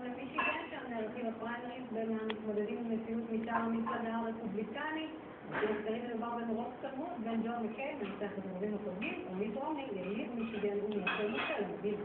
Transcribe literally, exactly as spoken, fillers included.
במישיגן, שם נערכים הפריימריז בין המתמודדים עם נשיאות מטעם המפלגה הרפובליקנית. במחקרים מדובר במרוץ צמוד בין ג'ון מקקיין, מנצח בקרבים הקודמים, ומיט רומני, יליד מישיגן ומייסד מושל המדינה.